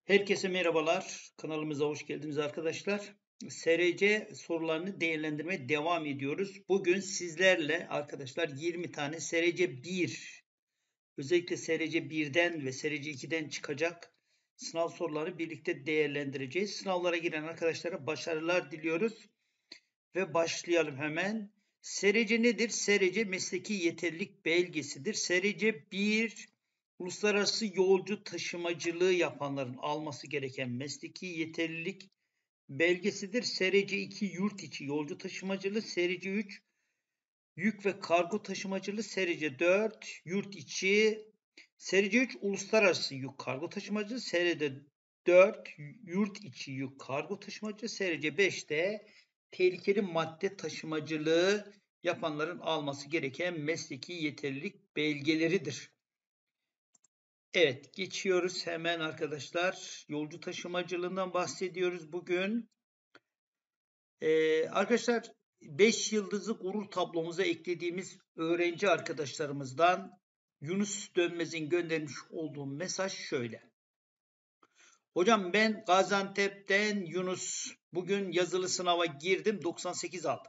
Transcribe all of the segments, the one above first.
Herkese merhabalar. Kanalımıza hoş geldiniz arkadaşlar. SRC sorularını değerlendirmeye devam ediyoruz. Bugün sizlerle arkadaşlar 20 tane SRC 1, özellikle SRC 1'den ve SRC 2'den çıkacak sınav soruları birlikte değerlendireceğiz. Sınavlara giren arkadaşlara başarılar diliyoruz. Ve başlayalım hemen. SRC nedir? SRC mesleki yeterlilik belgesidir. SRC 1 uluslararası yolcu taşımacılığı yapanların alması gereken mesleki yeterlilik belgesidir. SRC 2 yurt içi yolcu taşımacılığı, SRC 3 yük ve kargo taşımacılığı, SRC 4 yurt içi, SRC 3 uluslararası yük kargo taşımacılığı, SRC 4 yurt içi yük kargo taşımacılığı, SRC 5 de tehlikeli madde taşımacılığı yapanların alması gereken mesleki yeterlilik belgeleridir. Evet, geçiyoruz hemen arkadaşlar. Yolcu taşımacılığından bahsediyoruz bugün. Arkadaşlar 5 yıldızlı gurur tablomuza eklediğimiz öğrenci arkadaşlarımızdan Yunus Dönmez'in göndermiş olduğu mesaj şöyle. Hocam ben Gaziantep'ten Yunus. Bugün yazılı sınava girdim. 98 aldım.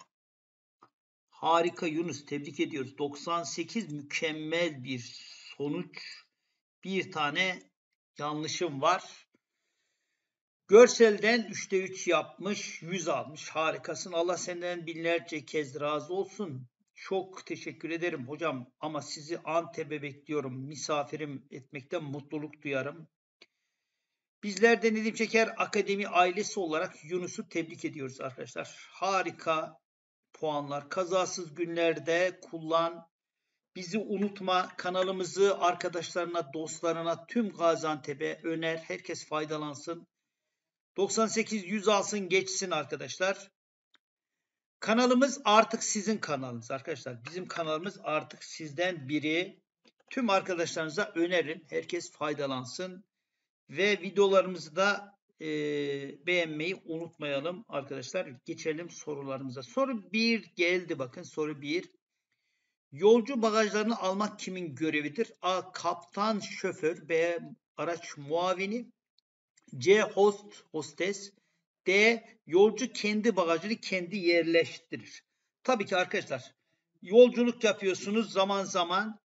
Harika Yunus. Tebrik ediyoruz. 98 mükemmel bir sonuç. Bir tane yanlışım var. Görselden 3'te 3 yapmış. 100 almış. Harikasın. Allah senden binlerce kez razı olsun. Çok teşekkür ederim hocam. Ama sizi Antep'e bekliyorum. Misafirim etmekten mutluluk duyarım. Bizler de Nedim Şeker Akademi ailesi olarak Yunus'u tebrik ediyoruz arkadaşlar. Harika puanlar. Kazasız günlerde kullan. Bizi unutma. Kanalımızı arkadaşlarına, dostlarına, tüm Gaziantep'e öner. Herkes faydalansın. 98 100 alsın geçsin arkadaşlar. Kanalımız artık sizin kanalınız arkadaşlar. Bizim kanalımız artık sizden biri. Tüm arkadaşlarınıza önerin. Herkes faydalansın. Ve videolarımızı da beğenmeyi unutmayalım arkadaşlar. Geçelim sorularımıza. Soru 1 geldi bakın. Soru 1. Yolcu bagajlarını almak kimin görevidir? A. Kaptan, şoför. B. Araç muavini. C. Hostes. D. Yolcu kendi bagajını kendi yerleştirir. Tabii ki arkadaşlar yolculuk yapıyorsunuz zaman zaman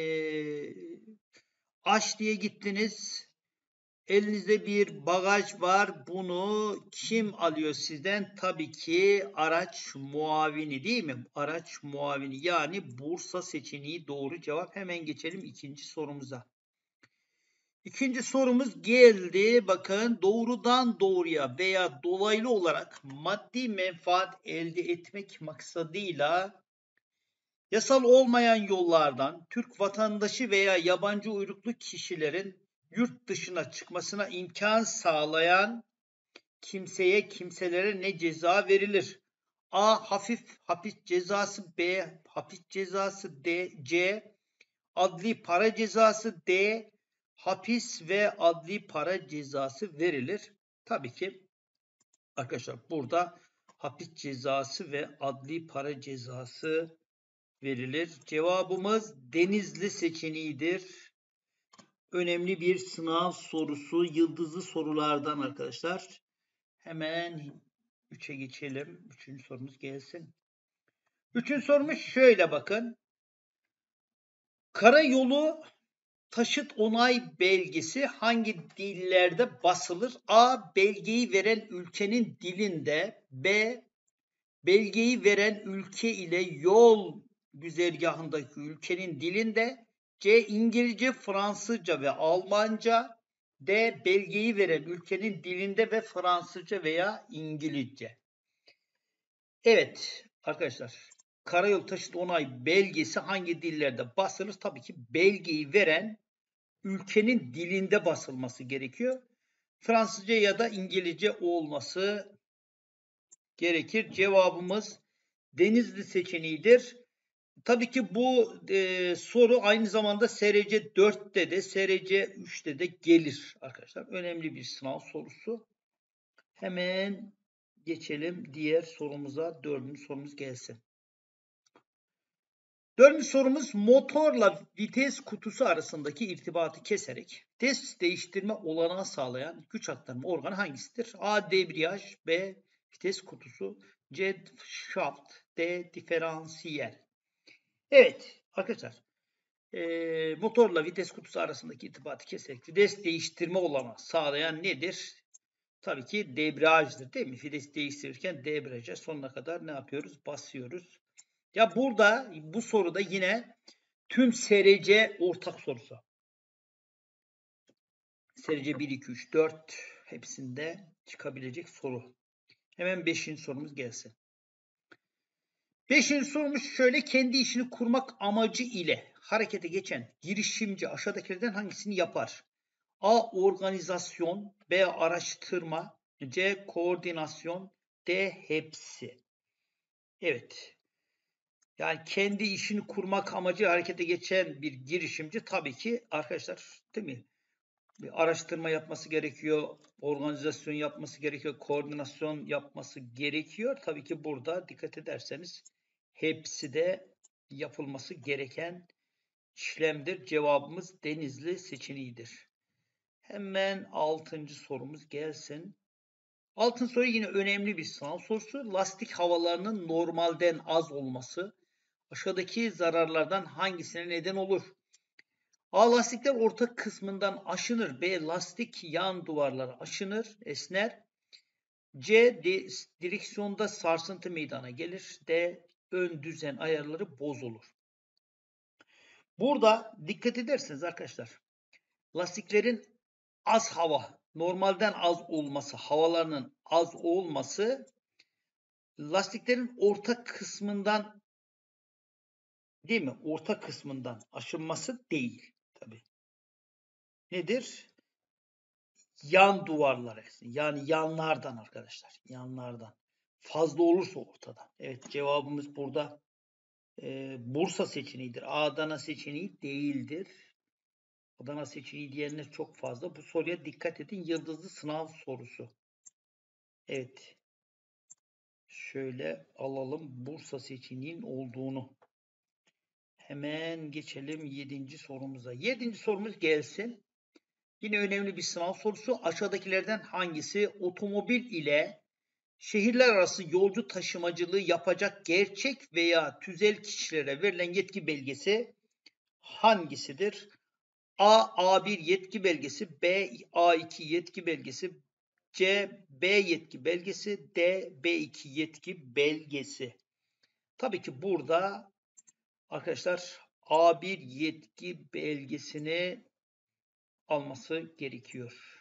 Aş diye gittiniz. Elinizde bir bagaj var. Bunu kim alıyor sizden? Tabii ki araç muavini değil mi? Araç muavini yani Bursa seçeneği doğru cevap. Hemen geçelim ikinci sorumuza. İkinci sorumuz geldi. Bakın doğrudan doğruya veya dolaylı olarak maddi menfaat elde etmek maksadıyla yasal olmayan yollardan Türk vatandaşı veya yabancı uyruklu kişilerin yurt dışına çıkmasına imkan sağlayan kimselere ne ceza verilir? A. Hapis cezası. B. Hapis cezası. C. Adli para cezası. D. Hapis ve adli para cezası verilir. Tabii ki arkadaşlar burada hapis cezası ve adli para cezası verilir. Cevabımız Denizli seçeneğidir. Önemli bir sınav sorusu, yıldızlı sorulardan arkadaşlar. Hemen 3'e geçelim. Üçüncü sorumuz gelsin. Üçüncü sorumuz şöyle bakın. Karayolu taşıt onay belgesi hangi dillerde basılır? A. Belgeyi veren ülkenin dilinde. B. Belgeyi veren ülke ile yol güzergahındaki ülkenin dilinde. C. İngilizce, Fransızca ve Almanca. D. Belgeyi veren ülkenin dilinde ve Fransızca veya İngilizce. Evet arkadaşlar. Karayolu taşıt onay belgesi hangi dillerde basılır? Tabii ki belgeyi veren ülkenin dilinde basılması gerekiyor. Fransızca ya da İngilizce olması gerekir. Cevabımız Denizli seçeneğidir. Tabii ki bu soru aynı zamanda SRC 4'te de SRC 3'te de gelir arkadaşlar. Önemli bir sınav sorusu. Hemen geçelim diğer sorumuza. Dördüncü sorumuz gelsin. Dördüncü sorumuz motorla vites kutusu arasındaki irtibatı keserek Vites değiştirme olanağı sağlayan güç aktarma organı hangisidir? A. Debriyaj, B. Vites kutusu, C. Şaft, D. Diferansiyel. Evet arkadaşlar, motorla vites kutusu arasındaki irtibatı keserek vites değiştirme olanağı sağlayan nedir? Tabii ki debriyajdır, değil mi? Vites değiştirirken debriyaja sonuna kadar ne yapıyoruz? Basıyoruz. Ya burada bu soruda yine tüm SRC ortak sorusu. SRC 1, 2, 3, 4 hepsinde çıkabilecek soru. Hemen 5. sorumuz gelsin. 5. sorumuz şöyle: kendi işini kurmak amacı ile harekete geçen girişimci aşağıdakilerden hangisini yapar? A. Organizasyon, B. Araştırma, C. Koordinasyon, D. Hepsi. Evet. Yani kendi işini kurmak amacı harekete geçen bir girişimci tabii ki arkadaşlar, değil mi? Bir araştırma yapması gerekiyor, organizasyon yapması gerekiyor, koordinasyon yapması gerekiyor. Tabii ki burada dikkat ederseniz hepsi de yapılması gereken işlemdir. Cevabımız Denizli seçeneğidir. Hemen 6. sorumuz gelsin. 6. soru yine önemli bir sınav sorusu. Lastik havalarının normalden az olması aşağıdaki zararlardan hangisine neden olur? A. Lastikler orta kısmından aşınır. B. Lastik yan duvarlara aşınır, esner. C. Direksiyonda sarsıntı meydana gelir. D. Ön düzen ayarları bozulur. Burada dikkat ederseniz arkadaşlar, lastiklerin az hava, normalden az olması, havalarının az olması lastiklerin orta kısmından, değil mi? Orta kısmından aşınması değil tabii. Nedir? Yan duvarlara, yani yanlardan arkadaşlar, yanlardan fazla olursa ortada. Evet, cevabımız burada Bursa seçeneğidir. Adana seçeneği değildir. Adana seçeneği diyenler çok fazla. Bu soruya dikkat edin. Yıldızlı sınav sorusu. Evet. Şöyle alalım Bursa seçeneğinin olduğunu. Hemen geçelim 7. sorumuza. 7. sorumuz gelsin. Yine önemli bir sınav sorusu. Aşağıdakilerden hangisi otomobil ile şehirler arası yolcu taşımacılığı yapacak gerçek veya tüzel kişilere verilen yetki belgesi hangisidir? A. A1 yetki belgesi, B. A2 yetki belgesi, C. B yetki belgesi, D. B2 yetki belgesi. Tabii ki burada arkadaşlar A1 yetki belgesini alması gerekiyor.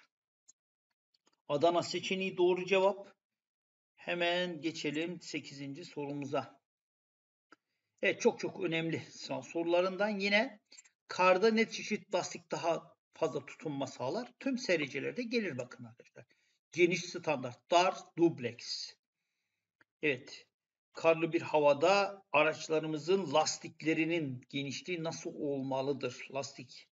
Adana seçeneği doğru cevap. Hemen geçelim 8. sorumuza. Evet, çok önemli sınav sorularından yine karda ne çeşit lastik daha fazla tutunma sağlar? Tüm SRC'lerde gelir bakın arkadaşlar. Geniş standart, dar, dubleks. Evet. Karlı bir havada araçlarımızın lastiklerinin genişliği nasıl olmalıdır? Lastik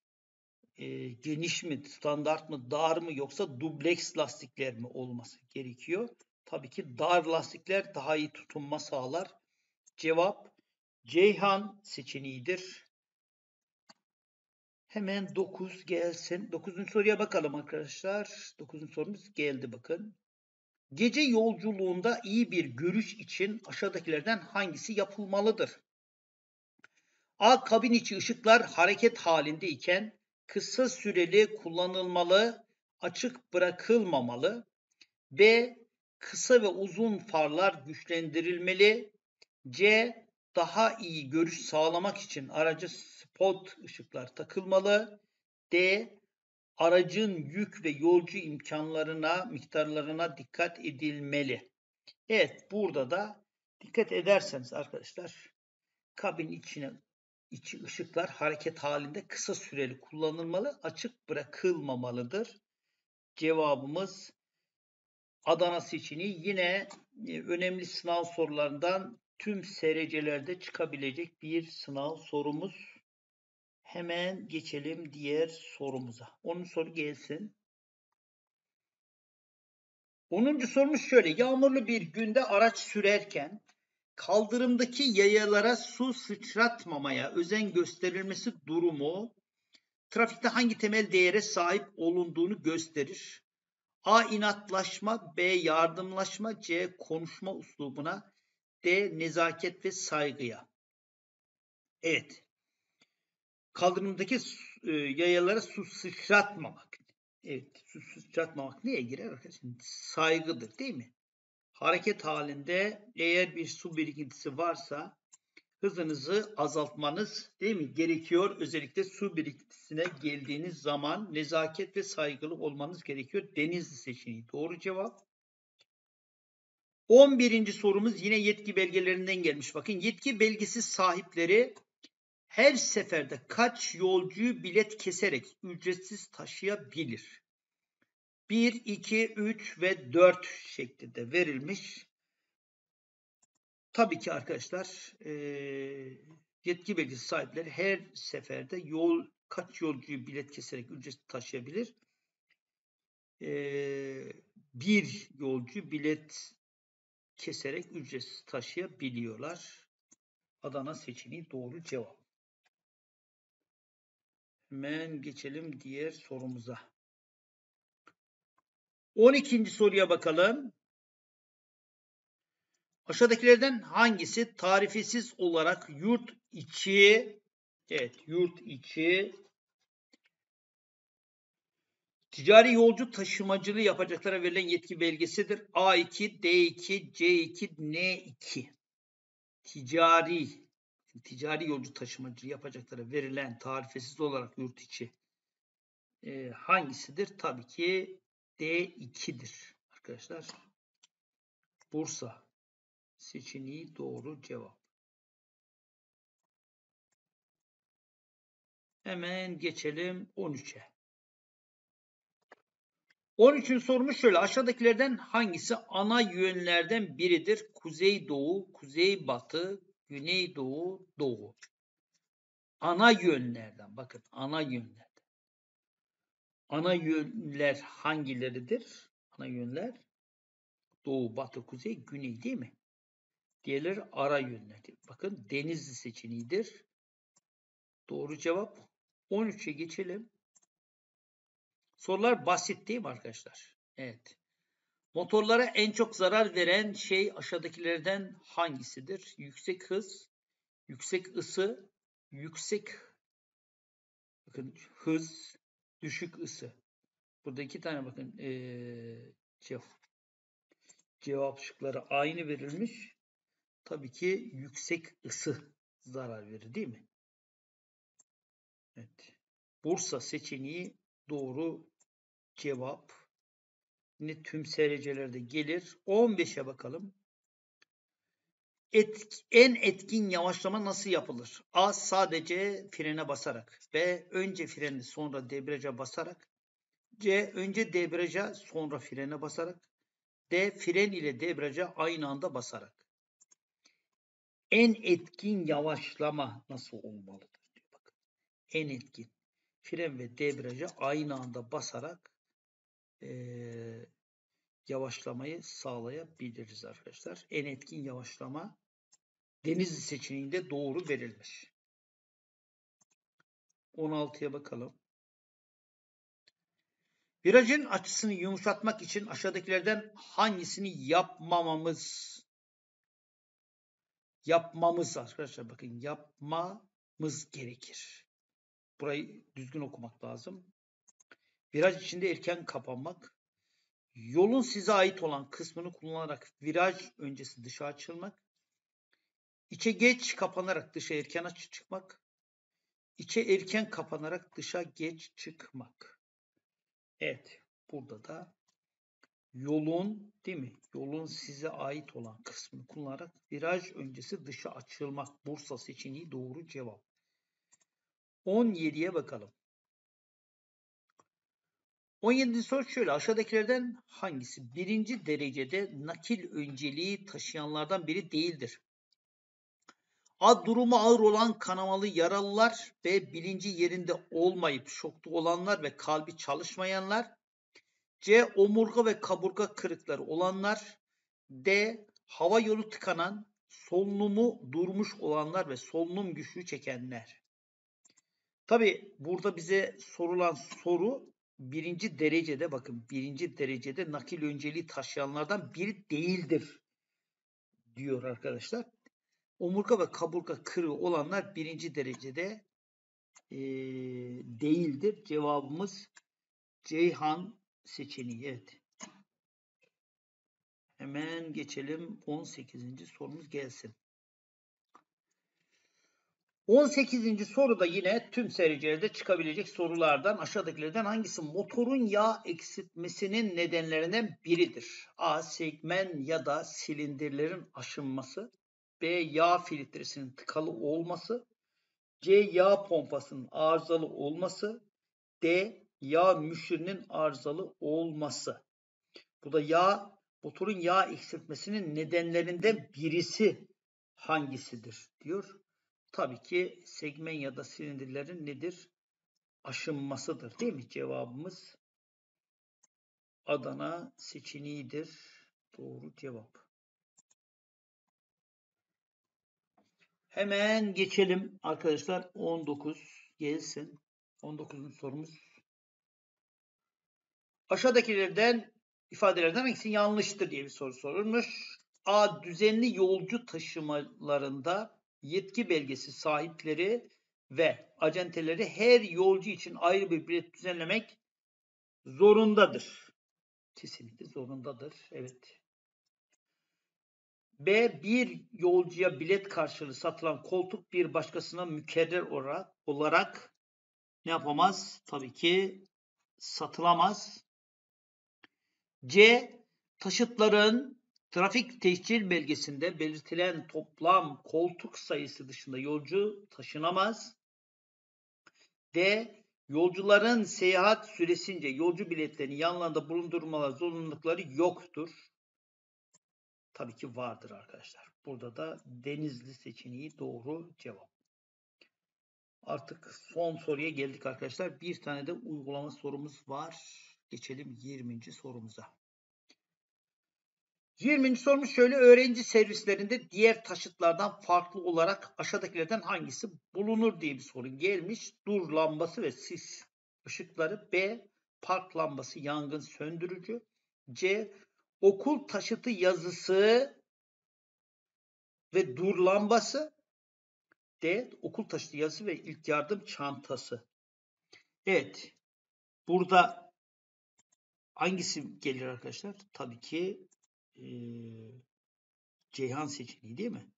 geniş mi, standart mı, dar mı yoksa dubleks lastikler mi olması gerekiyor? Tabii ki dar lastikler daha iyi tutunma sağlar. Cevap Ceyhan seçeneğidir. Hemen 9 gelsin. 9. soruya bakalım arkadaşlar. 9. sorumuz geldi bakın. Gece yolculuğunda iyi bir görüş için aşağıdakilerden hangisi yapılmalıdır? A. Kabin içi ışıklar hareket halindeyken kısa süreli kullanılmalı, açık bırakılmamalı. B. Kısa ve uzun farlar güçlendirilmeli. C. Daha iyi görüş sağlamak için araca spot ışıklar takılmalı. D. Aracın yük ve yolcu miktarlarına dikkat edilmeli. Evet, burada da dikkat ederseniz arkadaşlar, kabin içi ışıklar hareket halinde kısa süreli kullanılmalı, açık bırakılmamalıdır. Cevabımız Adana seçeneği. Yine önemli sınav sorularından tüm SRC'lerde çıkabilecek bir sınav sorumuz. Hemen geçelim diğer sorumuza. 10. soru gelsin. 10. sorumuz şöyle: yağmurlu bir günde araç sürerken kaldırımdaki yayalara su sıçratmamaya özen gösterilmesi durumu trafikte hangi temel değere sahip olunduğunu gösterir? A. İnatlaşma, B. Yardımlaşma, C. Konuşma üslubuna, D. Nezaket ve saygıya. Evet. Kaldırımdaki yayalara su sıçratmamak. Evet, su sıçratmamak neye girer arkadaşlar? Saygıdır, değil mi? Hareket halinde eğer bir su birikintisi varsa hızınızı azaltmanız, değil mi, gerekiyor. Özellikle su birikintisine geldiğiniz zaman nezaket ve saygılı olmanız gerekiyor. Denizli seçeneği doğru cevap. 11. sorumuz yine yetki belgelerinden gelmiş. Bakın, yetki belgesi sahipleri her seferde kaç yolcuyu bilet keserek ücretsiz taşıyabilir? 1, 2, 3 ve 4 şeklinde verilmiş. Tabii ki arkadaşlar yetki belgesi sahipleri her seferde kaç yolcuyu bilet keserek ücretsiz taşıyabilir? Bir yolcu bilet keserek ücretsiz taşıyabiliyorlar. Adana seçeneği doğru cevap. Hemen geçelim diğer sorumuza. 12. soruya bakalım. Aşağıdakilerden hangisi tarifesiz olarak yurt içi ticari yolcu taşımacılığı yapacaklara verilen yetki belgesidir? A2, D2, C2, N2. Ticari yolcu taşımacılığı yapacaklara verilen tarifesiz olarak yurt içi hangisidir? Tabii ki D2'dir arkadaşlar. Bursa seçeneği doğru cevap. Hemen geçelim 13'e. 13'ün sorumuz şöyle. Aşağıdakilerden hangisi ana yönlerden biridir? Kuzeydoğu, kuzeybatı, güneydoğu, doğu. Ana yönlerden. Bakın, ana yönlerden. Ana yönler hangileridir? Ana yönler doğu, batı, kuzey, güney, değil mi? Diğerleri ara yönlerdir. Bakın, Denizli seçeneğidir. Doğru cevap. 13'e geçelim. Sorular basit değil mi arkadaşlar? Evet. Motorlara en çok zarar veren şey aşağıdakilerden hangisidir? Yüksek hız, yüksek ısı, yüksek hız, düşük ısı. Burada iki tane bakın cevap şıkları aynı verilmiş. Tabii ki yüksek ısı zarar verir, değil mi? Evet. Bursa seçeneği doğru cevap. Yine tüm SRC'lerde gelir. 15'e bakalım. En etkin yavaşlama nasıl yapılır? A. Sadece frene basarak. B. Önce freni sonra debriyaja basarak. C. Önce debriyaja sonra frene basarak. D. Fren ile debriyaja aynı anda basarak. En etkin yavaşlama nasıl olmalıdır? Bakın. En etkin. Fren ve debriyaja aynı anda basarak yavaşlamayı sağlayabiliriz arkadaşlar. En etkin yavaşlama Denizli seçeneğinde doğru verilmiş. 16'ya bakalım. Virajın açısını yumuşatmak için aşağıdakilerden hangisini yapmamız arkadaşlar, bakın, yapmamız gerekir. Burayı düzgün okumak lazım. Viraj içinde erken kapanmak. Yolun size ait olan kısmını kullanarak viraj öncesi dışa açılmak. İçe geç kapanarak dışa erken çıkmak. İçe erken kapanarak dışa geç çıkmak. Evet, burada da yolun, değil mi? Yolun size ait olan kısmını kullanarak viraj öncesi dışa açılmak. Bursa seçeneği doğru cevap. 17'ye bakalım. 17. soru şöyle. Aşağıdakilerden hangisi birinci derecede nakil önceliği taşıyanlardan biri değildir? A. Durumu ağır olan kanamalı yaralılar. B. Bilinci yerinde olmayıp şokta olanlar ve kalbi çalışmayanlar. C. Omurga ve kaburga kırıkları olanlar. D. Hava yolu tıkanan, solunumu durmuş olanlar ve solunum güçlüğü çekenler. Tabi burada bize sorulan soru birinci derecede, bakın birinci derecede nakil önceliği taşıyanlardan biri değildir diyor arkadaşlar. Omurga ve kaburga kırığı olanlar birinci derecede değildir. Cevabımız Ceyhan seçeneği. Evet. Hemen geçelim 18. sorumuz gelsin. 18. soruda yine tüm seyircilerde çıkabilecek sorulardan aşağıdakilerden hangisi motorun yağ eksiltmesinin nedenlerinden biridir? A. Segmen ya da silindirlerin aşınması. B. Yağ filtresinin tıkalı olması. C. Yağ pompasının arızalı olması. D. Yağ müşürünün arızalı olması. Bu da motorun yağ eksiltmesinin nedenlerinden birisi hangisidir diyor. Tabii ki segmen ya da silindirlerin nedir? Aşınmasıdır değil mi? Cevabımız Adana seçeneğidir. Doğru cevap. Hemen geçelim arkadaşlar. 19 gelsin. 19. sorumuz. Aşağıdakilerden ifadelerden hangisi yanlıştır diye bir soru sorulmuş. A. Düzenli yolcu taşımalarında yetki belgesi sahipleri ve acenteleri her yolcu için ayrı bir bilet düzenlemek zorundadır. Kesinlikle zorundadır. Evet. B. Bir yolcuya bilet karşılığı satılan koltuk bir başkasına mükerrer olarak ne yapamaz? Tabii ki satılamaz. C. Taşıtların trafik tescil belgesinde belirtilen toplam koltuk sayısı dışında yolcu taşınamaz. D. Yolcuların seyahat süresince yolcu biletlerini yanlarında bulundurmaları zorunlulukları yoktur. Tabii ki vardır arkadaşlar. Burada da Denizli seçeneği doğru cevap. Artık son soruya geldik arkadaşlar. Bir tane de uygulama sorumuz var. Geçelim 20. sorumuza. 20. sorumuz şöyle. Öğrenci servislerinde diğer taşıtlardan farklı olarak aşağıdakilerden hangisi bulunur diye bir soru gelmiş. Dur lambası ve sis ışıkları. B. Park lambası yangın söndürücü. C. Okul taşıtı yazısı ve dur lambası. D. Okul taşıtı yazısı ve ilk yardım çantası. Evet. Burada hangisi gelir arkadaşlar? Tabii ki Ceyhan seçeneği değil mi?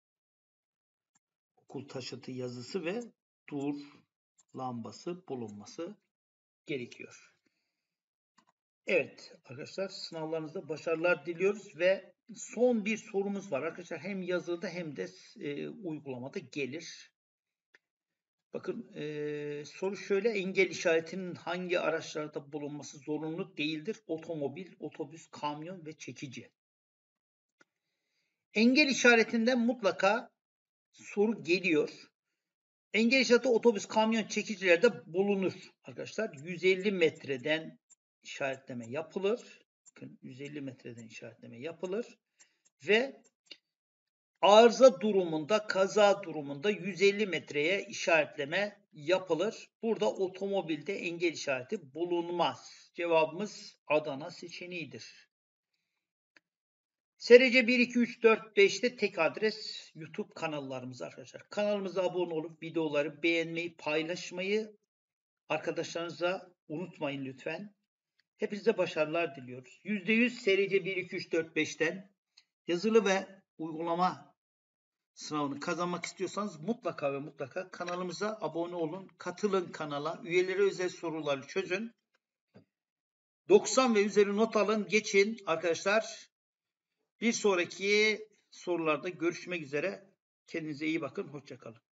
Okul taşıtı yazısı ve dur lambası bulunması gerekiyor. Evet arkadaşlar, sınavlarınızda başarılar diliyoruz ve son bir sorumuz var arkadaşlar. Hem yazılıda hem de uygulamada gelir. Bakın soru şöyle. Engel işaretinin hangi araçlarda bulunması zorunlu değildir? Otomobil, otobüs, kamyon ve çekici. Engel işaretinden mutlaka soru geliyor. Engel işareti otobüs, kamyon, çekicilerde bulunur arkadaşlar. 150 metreden işaretleme yapılır. Bakın 150 metreden işaretleme yapılır. Ve arıza durumunda, kaza durumunda 150 metreye işaretleme yapılır. Burada otomobilde engel işareti bulunmaz. Cevabımız Adana seçeneğidir. SRC 1, 2, 3, 4, 5'te tek adres YouTube kanallarımız arkadaşlar. Kanalımıza abone olup videoları beğenmeyi, paylaşmayı arkadaşlarınıza unutmayın lütfen. Hepinize başarılar diliyoruz. %100 SRC 1, 2, 3, 4, 5'ten yazılı ve uygulama sınavını kazanmak istiyorsanız mutlaka ve mutlaka kanalımıza abone olun. Katılın kanala. Üyelere özel soruları çözün. 90 ve üzeri not alın. Geçin arkadaşlar. Bir sonraki sorularda görüşmek üzere. Kendinize iyi bakın. Hoşça kalın.